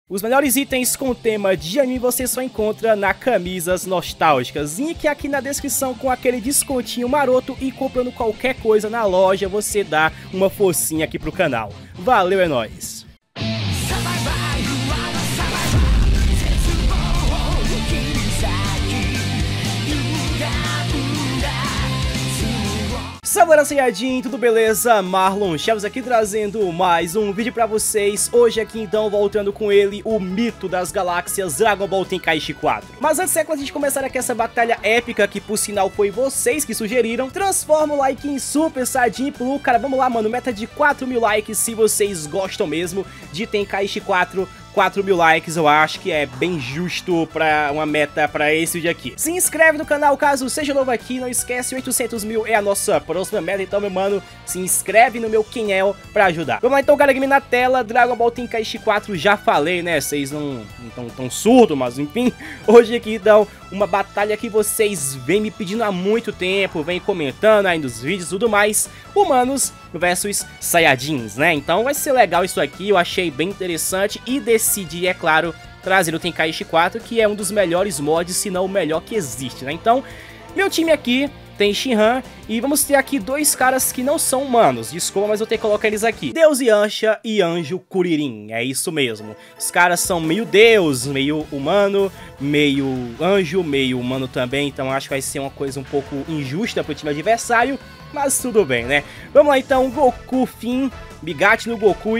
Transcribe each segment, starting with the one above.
Os melhores itens com tema de anime você só encontra na Camisas Nostálgicas. Link aqui na descrição com aquele descontinho maroto e comprando qualquer coisa na loja você dá uma forcinha aqui pro canal. Valeu, é nóis! Salve, Sayajin, tudo beleza? Marlon Chaves aqui trazendo mais um vídeo pra vocês. Hoje aqui então voltando com ele, o mito das galáxias Dragon Ball Tenkaichi 4. Mas antes é que a gente começar aqui essa batalha épica, que por sinal foi vocês que sugeriram, transforma o like em Super Saiyajin Blue. Cara, vamos lá, mano, meta de 4.000 likes se vocês gostam mesmo de Tenkaichi 4. 4.000 likes eu acho que é bem justo pra uma meta pra esse vídeo aqui. Se inscreve no canal caso seja novo aqui, não esquece, 800.000 é a nossa próxima meta, então meu mano, se inscreve no meu Quinhel pra ajudar. Vamos lá então, galera, na tela, Dragon Ball Tenkaichi 4, já falei, né, vocês não tão surdo, mas enfim, hoje aqui então, uma batalha que vocês vêm me pedindo há muito tempo, vem comentando aí nos vídeos e tudo mais, humanos versus Saiyajins, né, então vai ser legal isso aqui, eu achei bem interessante e decidi, é claro, trazer o Tenkaichi 4, que é um dos melhores mods, se não o melhor que existe, né? Então, meu time aqui tem Shinran e vamos ter aqui dois caras que não são humanos, desculpa, mas eu tenho que colocar eles aqui. Deus Yancha e Anjo Kuririn, é isso mesmo. Os caras são meio deus, meio humano, meio anjo, meio humano também, então acho que vai ser uma coisa um pouco injusta pro time adversário, mas tudo bem, né? Vamos lá então, Goku, Fin, Bigatti no Goku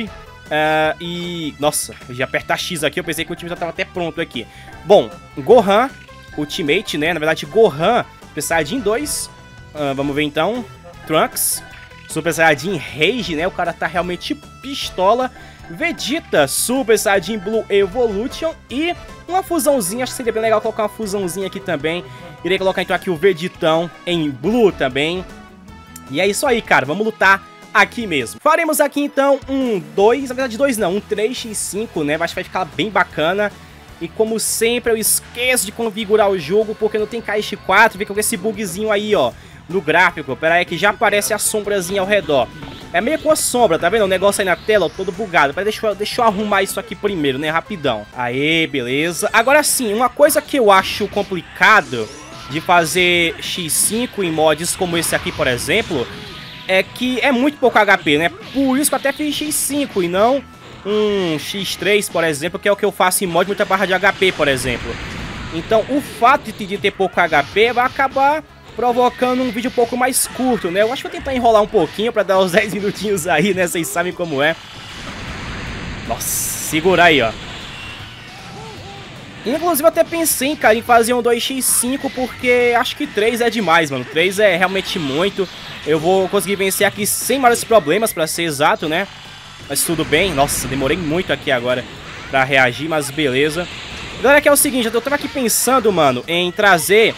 e... Nossa, eu já apertar X aqui, eu pensei que o time já tava até pronto aqui. Bom, Gohan, Ultimate, né? Na verdade, Gohan, Super Saiyajin 2. Vamos ver então. Trunks, Super Saiyajin Rage, né? O cara tá realmente pistola. Vegeta, Super Saiyajin Blue Evolution. E uma fusãozinha, acho que seria bem legal colocar uma fusãozinha aqui também. Irei colocar então aqui o Vegetão em Blue também. E é isso aí, cara. Vamos lutar aqui mesmo. Faremos aqui então um 2, na verdade 2 não, um 3x5, né? Acho que vai ficar bem bacana. E como sempre eu esqueço de configurar o jogo, porque não tem Tenkaichi 4, fica com esse bugzinho aí, ó, no gráfico. Pera aí que já aparece a sombrazinha ao redor. É meio com a sombra, tá vendo? O negócio aí na tela, ó, todo bugado. Deixa eu arrumar isso aqui primeiro, né? Rapidão. Aê, beleza. Agora sim, uma coisa que eu acho complicado de fazer X5 em mods como esse aqui, por exemplo, é que é muito pouco HP, né? Por isso que eu até fiz X5 e não um X3, por exemplo, que é o que eu faço em mod muita barra de HP, por exemplo. Então, o fato de ter pouco HP vai acabar provocando um vídeo um pouco mais curto, né? Eu acho que vou tentar enrolar um pouquinho pra dar uns 10 minutinhos aí, né? Vocês sabem como é. Nossa, segura aí, ó. Inclusive, eu até pensei, cara, em fazer um 2x5, porque acho que 3 é demais, mano. 3 é realmente muito. Eu vou conseguir vencer aqui sem maiores problemas, pra ser exato, né? Mas tudo bem. Nossa, demorei muito aqui agora pra reagir, mas beleza. Agora que é o seguinte, eu tava aqui pensando, mano, em trazer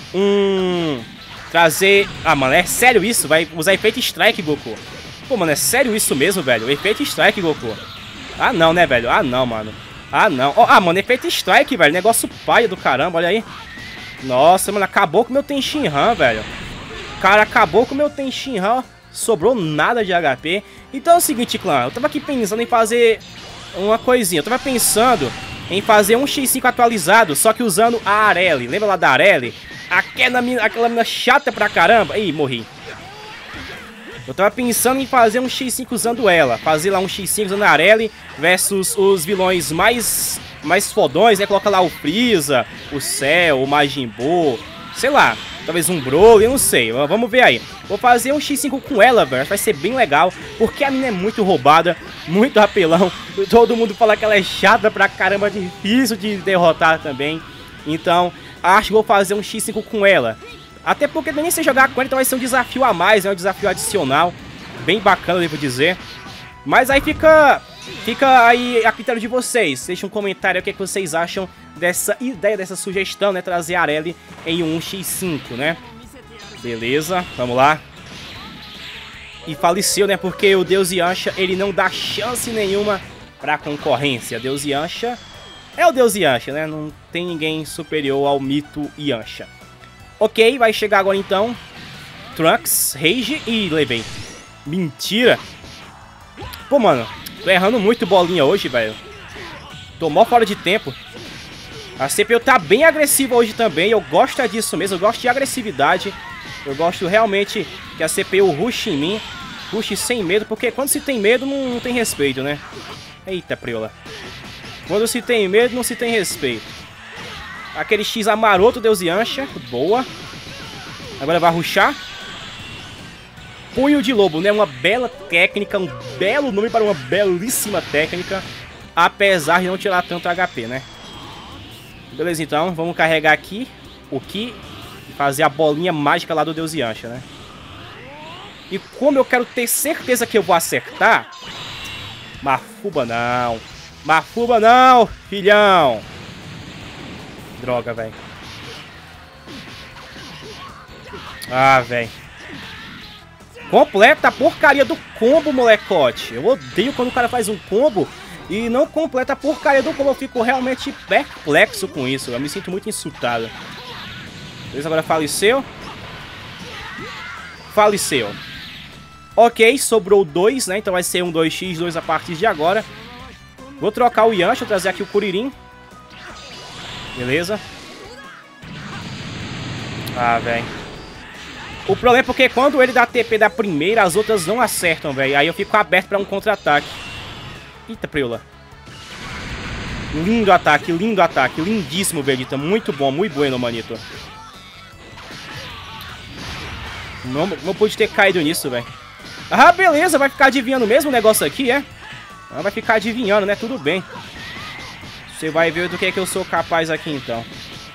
Ah, mano, é sério isso? Vai usar efeito Strike, Goku? Pô, mano, é sério isso mesmo, velho? Efeito Strike, Goku? Ah, não, né, velho? Ah, não, mano. Ah, não. Oh, mano, efeito Strike, velho. Negócio paia do caramba, olha aí. Nossa, mano, acabou com o meu Tenshinhan, velho. Cara, acabou com o meu Tenshinhan. Sobrou nada de HP. Então é o seguinte, clã. Eu tava aqui pensando em fazer uma coisinha. Eu tava pensando em fazer um X5 atualizado, só que usando a Arely. Lembra lá da Arely? Aquela mina chata pra caramba. Ih, morri. Eu tava pensando em fazer um X5 usando ela. Fazer lá um X5 usando a Arely versus os vilões mais fodões, né? Coloca lá o Freeza, o Cell, o Majin Buu, sei lá. Talvez um Broly, eu não sei. Vamos ver aí. Vou fazer um X5 com ela, velho. Vai ser bem legal. Porque a mina é muito roubada. Muito apelão. Todo mundo fala que ela é chata pra caramba. Difícil de derrotar também. Então, acho que vou fazer um X5 com ela. Até porque nem se jogar com ela, então vai ser um desafio a mais. É um desafio adicional. Bem bacana, devo dizer. Mas aí fica aí a critério de vocês. Deixa um comentário aí o que vocês acham dessa ideia, dessa sugestão, né? Trazer a Arely em um X5, né? Beleza, vamos lá. E faleceu, né? Porque o Deus Yancha, ele não dá chance nenhuma pra concorrência. Deus Yancha é o Deus Yancha, né? Não tem ninguém superior ao mito Yancha. Ok, vai chegar agora então Trunks, Rage e levei. Mentira. Pô, mano, tô errando muito bolinha hoje, velho. Tô mó fora de tempo. A CPU tá bem agressiva hoje também. Eu gosto disso mesmo. Eu gosto de agressividade. Eu gosto realmente que a CPU rush em mim. Rush sem medo. Porque quando se tem medo, não tem respeito, né? Eita, priola. Quando se tem medo, não se tem respeito. Aquele X amaroto, Deus e Ancha. Boa. Agora vai rushar. Punho de Lobo, né? Uma bela técnica. Um belo nome para uma belíssima técnica. Apesar de não tirar tanto HP, né? Beleza, então. Vamos carregar aqui o Ki. E fazer a bolinha mágica lá do Deus e Ancha, né? E como eu quero ter certeza que eu vou acertar... Mafuba não. Mafuba não, filhão. Droga, velho. Ah, velho. Completa a porcaria do combo, molecote. Eu odeio quando o cara faz um combo e não completa a porcaria do combo. Eu fico realmente perplexo com isso. Eu me sinto muito insultado. Beleza, agora faleceu. Faleceu. Ok, sobrou 2, né? Então vai ser um 2x2 a partir de agora. Vou trocar o Yancha, trazer aqui o Kuririn. Beleza. Ah, velho. O problema é porque quando ele dá TP da primeira, as outras não acertam, velho. Aí eu fico aberto pra um contra-ataque. Eita, preula. Lindo ataque, lindíssimo, Vegeta. Muito bom, muito bueno, manito. Não pude ter caído nisso, velho. Ah, beleza, vai ficar adivinhando mesmo o negócio aqui, é? Ah, vai ficar adivinhando, né? Tudo bem. Você vai ver do que é que eu sou capaz aqui, então.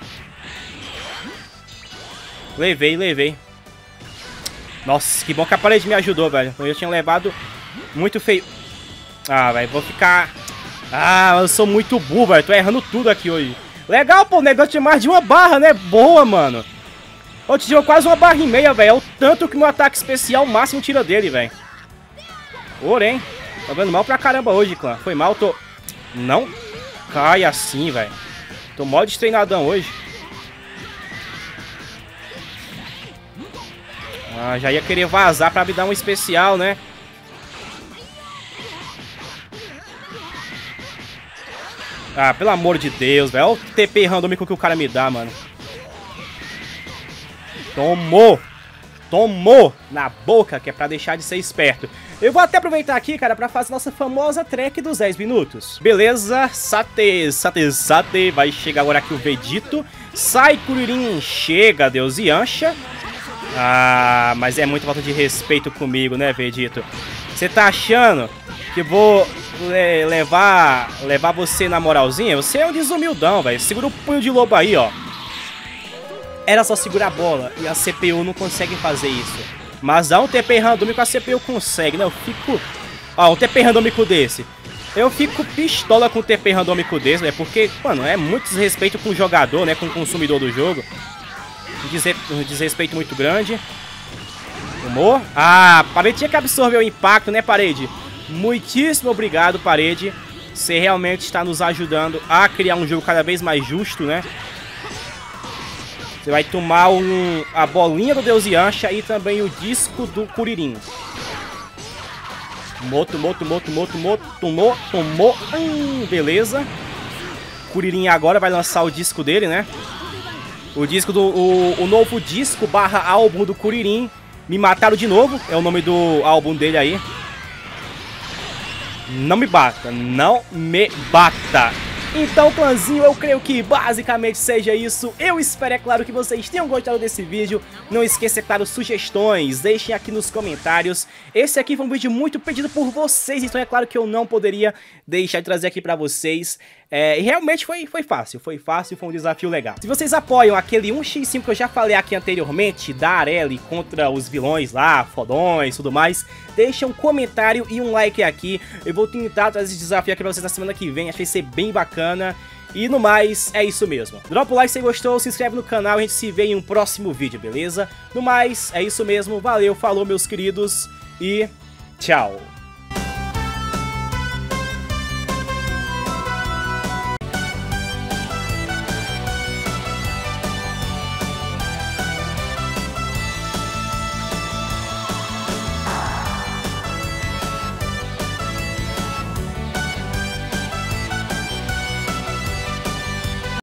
Levei. Nossa, que bom que a parede me ajudou, velho. Eu tinha levado muito feio. Ah, velho, vou ficar... Ah, eu sou muito burro, velho. Tô errando tudo aqui hoje. Legal, pô, o negócio de mais de uma barra, né? Boa, mano. Eu te tirou quase uma barra e meia, velho. É o tanto que meu ataque especial máximo tira dele, velho. Porém, tá vendo mal pra caramba hoje, clã. Foi mal, tô... Não cai assim, velho. Tô mó destreinadão hoje. Ah, já ia querer vazar pra me dar um especial, né? Ah, pelo amor de Deus, velho. Olha o TP randômico que o cara me dá, mano. Tomou na boca, que é pra deixar de ser esperto. Eu vou até aproveitar aqui, cara, pra fazer nossa famosa track dos 10 minutos. Beleza, Sate. Vai chegar agora aqui o Vegito. Sai, Kuririn, chega, Deus e Ancha. Ah, mas é muita falta de respeito comigo, né, Vegito? Você tá achando que vou levar você na moralzinha? Você é um desumildão, velho. Segura o punho de lobo aí, ó. Era só segurar a bola e a CPU não consegue fazer isso. Mas dá um TP randômico, a CPU consegue, né? Eu fico... Ó, um TP randômico desse. Eu fico pistola com um TP randômico desse, né? Porque, mano, é muito desrespeito com o jogador, né? Com o consumidor do jogo. Um desrespeito muito grande. Tomou? Ah, parede tinha que absorver o impacto, né, parede? Muitíssimo obrigado, parede. Você realmente está nos ajudando a criar um jogo cada vez mais justo, né? Você vai tomar a bolinha do Deus e Ancha e também o disco do Kuririn. Tomou. Beleza. Kuririn agora vai lançar o disco dele, né? O disco o novo disco / álbum do Kuririn. Me mataram de novo. É o nome do álbum dele aí. Não me bata. Então, clãzinho, eu creio que basicamente seja isso. Eu espero, é claro, que vocês tenham gostado desse vídeo. Não esqueça, é claro, sugestões. Deixem aqui nos comentários. Esse aqui foi um vídeo muito pedido por vocês, então é claro que eu não poderia deixar de trazer aqui pra vocês. E realmente foi fácil, foi um desafio legal. Se vocês apoiam aquele 1x5 que eu já falei aqui anteriormente, da Arely contra os vilões lá, fodões e tudo mais, deixa um comentário e um like aqui. Eu vou tentar trazer esse desafio aqui pra vocês na semana que vem, acho que vai ser bem bacana. E no mais, é isso mesmo. Dropa o like se gostou, se inscreve no canal e a gente se vê em um próximo vídeo, beleza? No mais, é isso mesmo, valeu, falou meus queridos e tchau!